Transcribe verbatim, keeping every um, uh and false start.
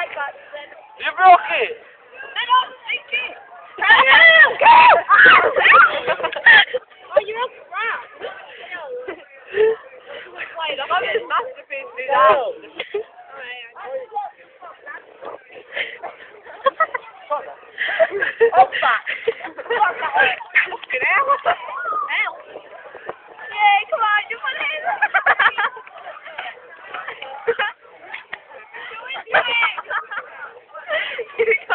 You broke it! Oh, you're a crap. Wait, look, I'm just masterpiece do that. Oppa! Fucking hell! Hell! Yeah, come on, you want it? Do it, do it!